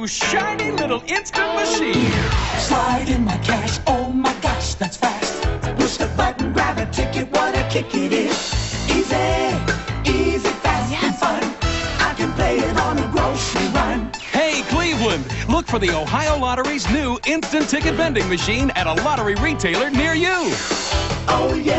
new shiny little instant machine. Slide in my cash, oh my gosh, that's fast. Push the button, grab a ticket, what a kick it is. Easy, easy, fast and fun. I can play it on a grocery run. Hey, Cleveland, look for the Ohio Lottery's new instant ticket vending machine at a lottery retailer near you. Oh yeah.